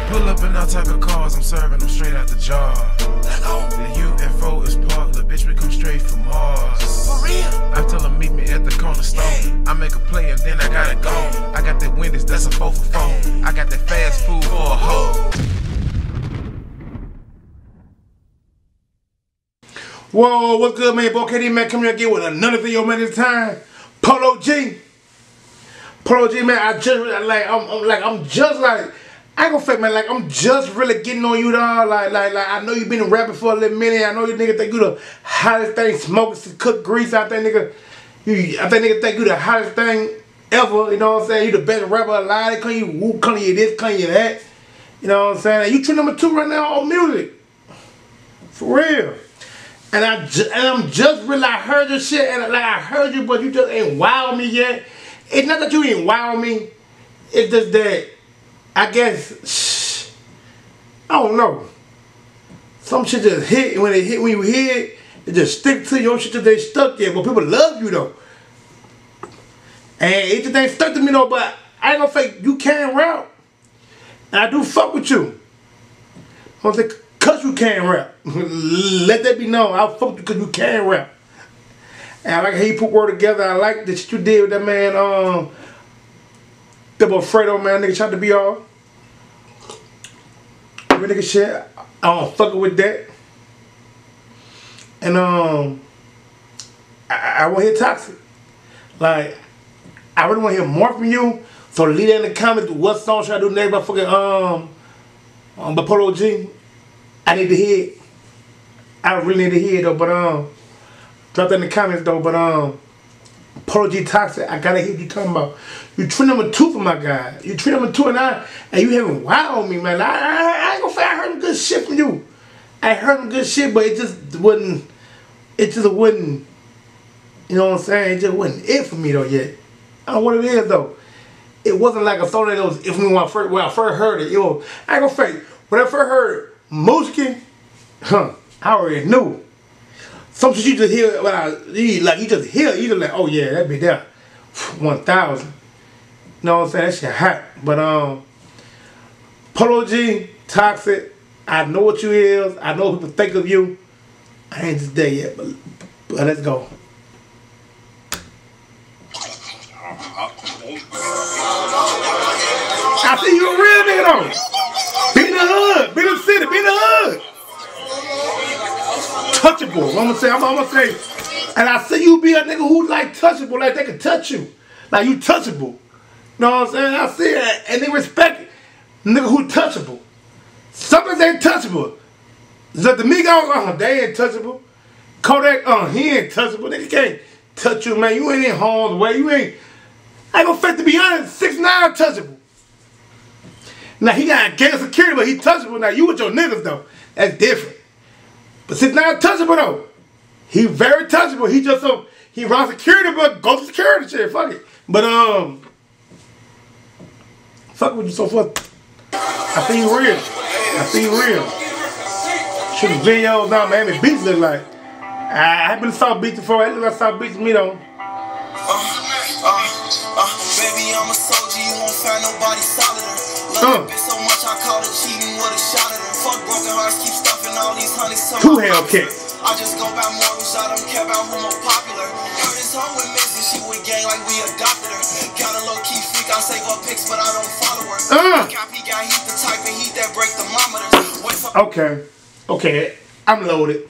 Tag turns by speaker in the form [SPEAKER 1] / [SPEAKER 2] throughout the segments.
[SPEAKER 1] Pull up in all type of cars, I'm serving them straight out the jar. The UFO is parked, the bitch we come straight from Mars.
[SPEAKER 2] For real?
[SPEAKER 1] I tell them meet me at the corner store. I make a play and then I gotta go. I got that Wendy's, that's a 4 for 4. I got that fast food for a hoe.
[SPEAKER 3] Whoa, what's good, man? Boy, KD, man, coming here again with another video, man. This time, Polo G, man. I'm just really getting on you, dog. Like, I know you been rapping for a little minute. I know you nigga think you the hottest thing, smoking, cook grease out there, nigga. I think nigga think you the hottest thing ever. You know what I'm saying? You the best rapper alive. They call you woo, call you this, call you that. You know what I'm saying? And you trend number 2 right now on music, for real. And I'm just really, I heard your shit, and like I heard you, but you just ain't wowed me yet. It's not that you ain't wowed me. It's just that, I guess, I don't know. Some shit just hit, and when you hear it, it just stick to you. Your shit just ain't stuck yet, but people love you though. And it just ain't stuck to me though, but I ain't gonna fake, you can rap. And I do fuck with you. I'm saying, cause you can rap. Let that be known. I'll fuck you cause you can rap. And I like how you put word together. I like the shit you did with that man, that boy Fredo, man. Nigga tried to be all. Real nigga shit. I don't fuck with that. And I want to hear Toxic. Like, I really want to hear more from you. So leave that in the comments. What song should I do next by fucking by Polo G? I need to hear it. I really need to hear it though, but drop that in the comments though, but Polo G Toxic, I gotta hear what you talking about. You trend number 2 for my guy. You trend number 2 and you haven't wowed me, man. I ain't gonna say I heard some good shit from you. I heard some good shit, but it just wouldn't, you know what I'm saying? It just wasn't it for me though yet. I don't know what it is though. It wasn't like a song that was if when I first heard it. Yo, I ain't gonna fake. When I first heard Mooski, I already knew. Some shit you just hear, you just hear, you just like, oh yeah, that be there, 1,000. You know what I'm saying? That shit hot. But Polo G, Toxic, I know what you is. I know what people think of you. I ain't just there yet, but let's go. I see you a real nigga though. Be in the hood, be in the city, be in the hood. Touchable. I'm gonna say, and I see you be a nigga who like touchable, like they can touch you, like you touchable. You know what I'm saying? I see that, and they respect it. Nigga who touchable. Some niggas ain't touchable. So the Migos, they ain't touchable. Kodak, he ain't touchable. Nigga can't touch you, man. You ain't in harm's way. You ain't. I ain't gonna fake to be honest. 6'9" touchable. Now he got gang security, but he touchable. Now you with your niggas though. That's different. But 6'9" touchable though. He very touchable. He just he run security, but go to security shit. Fuck it. But fuck with you so fuck. I see you real. I see you real. Shooting videos now, man. It beats look like. I been South Beach before. I look like South Beach to me though.
[SPEAKER 2] Baby, I'm a soldier. You won't find nobody solider. Love that bitch so much I call it cheating with a shot at her. Fuck broken hearts, keep stuffing all these honeys.
[SPEAKER 3] 2 Hellcats.
[SPEAKER 2] I just go by morals, I don't care about who more popular. Heard this hoe with Missy, she with gang like we adopted her. Got a low-key freak, I save her pics, but I don't follow her. Copy got heat, the type of heat that break thermometers.
[SPEAKER 3] Okay, I'm loaded.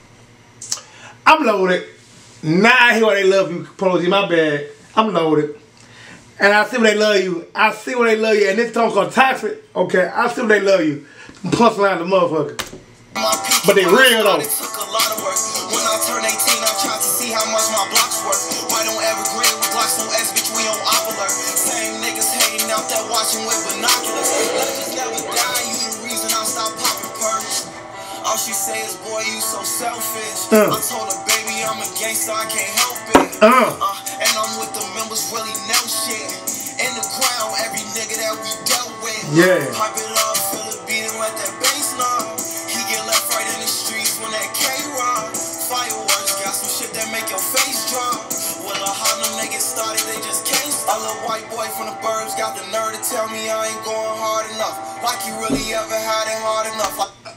[SPEAKER 3] Now I hear why they love you, Polo G, my bad. I'm loaded. And I see why they love you. And this song called Toxic, okay, I see why they love you. Punchline the motherfucker. But they real though.
[SPEAKER 2] It took a lot of work. When I turned 18, I tried to see how much my blocks worth. Right on Evergreen with Glocks on S, bitch, we on Oppolar. Same niggas hating out there watching with binoculars. Legends never die, you the reason I stopped popping perks. All she say is, boy, you so selfish. I told her, baby, I'm a gangster, I can't help it. And I'm with the members, really know shit. In the ground, every nigga that we dealt with.
[SPEAKER 3] Yeah.
[SPEAKER 2] Pop it up, feel the beat and let that bass know. He get left right in the streets when that K-Rock. Fireworks got some shit that make your face drop. Well, how them niggas started, they just can't stop. A little white boy from the burbs got the nerve to tell me I ain't going hard enough. Like you really ever had it hard enough.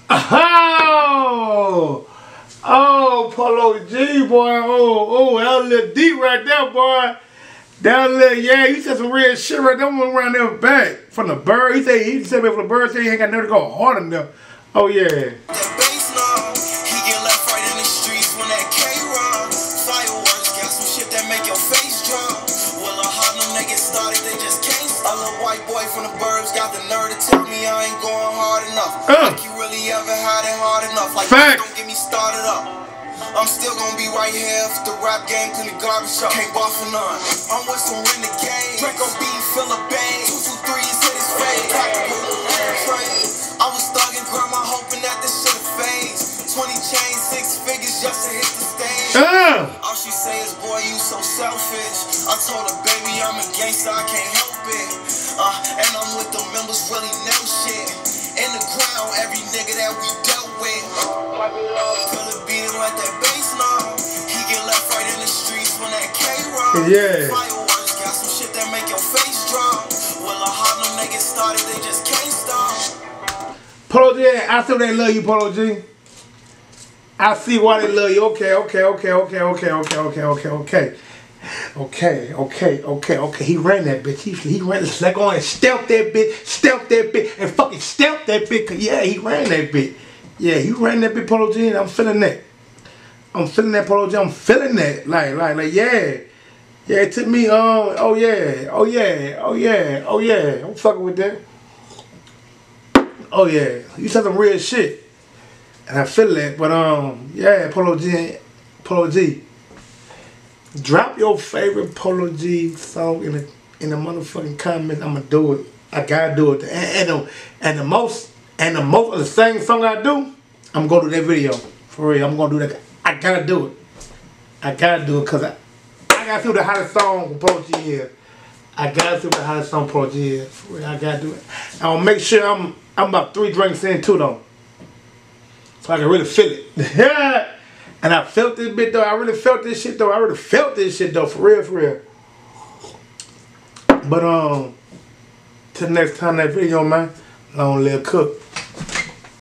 [SPEAKER 3] Oh, Polo G, boy. Oh, that was a little deep right there, boy. That was a little, yeah, you said some real shit right there. Went around there back. From the bird. He said me from the bird, said he ain't got nothing to go hard enough. Oh, yeah.
[SPEAKER 2] That bass now, he get left right in the streets when that K-Run. Fireworks got some shit that make your face drop. Well, how them niggas started, they just can't stop. A little white boy from the burbs got the nerve to tell me I ain't going hard enough. Like you really ever had it hard enough. Like don't get me started up. I'm still gonna be right here if the rap game clean the garbage up. Can't bar for none. I'm with some renegades. Draco B, Philippines. 223 is hit his face. I was thugging grandma hoping that this shit phase. 20 chains, 6 figures just to hit the stage. All she say is, boy, you so selfish. I told her, baby, I'm a gangster, I can't help it. And I'm with the members, really know shit. In the ground, every nigga that we dealt with. Feel it beating like that bass now. He get left right in the streets when that K-Rock.
[SPEAKER 3] Yeah.
[SPEAKER 2] Fireworks got some shit that make your face drop. Well, how them niggas started, they just can't stop.
[SPEAKER 3] Polo G, I still they love you, Polo G. I see why they love you. Okay. He ran that bitch. He ran the like on and stealth that bitch, and fucking stealth that bitch. Cause yeah, he ran that bitch. Yeah, he ran that bitch, Polo G, and I'm feeling that. I'm feeling that, Polo G. I'm feeling that. Like, yeah. Yeah, it took me, oh yeah. I'm fucking with that. Oh yeah, you said some real shit. And I feel that, but yeah, Polo G. Drop your favorite Polo G song in the motherfucking comments. I'ma do it. I gotta do it. And the most of the same song I do, I'm gonna do that video. For real, I'm gonna do that. I gotta do it. I gotta do it because I gotta do the hottest song Polo G is. I gotta do the hottest song Polo G is. For real, I gotta do it. I'll make sure I'm about 3 drinks in too though. So I can really feel it. And I felt this bit though. I really felt this shit though. For real. But till next time that video, man. Long live Cook.